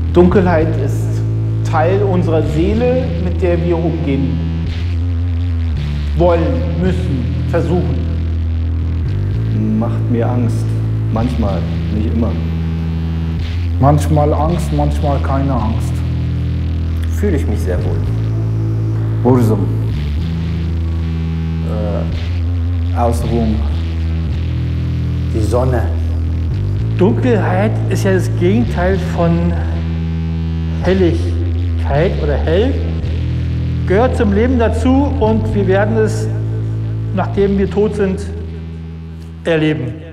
Dunkelheit ist Teil unserer Seele, mit der wir umgehen wollen, müssen, versuchen. Macht mir Angst. Manchmal, nicht immer. Manchmal Angst, manchmal keine Angst. Fühle ich mich sehr wohl. Bursum. Ausruhen. Die Sonne. Dunkelheit ist ja das Gegenteil von Helligkeit oder hell. Gehört zum Leben dazu und wir werden es, nachdem wir tot sind, erleben.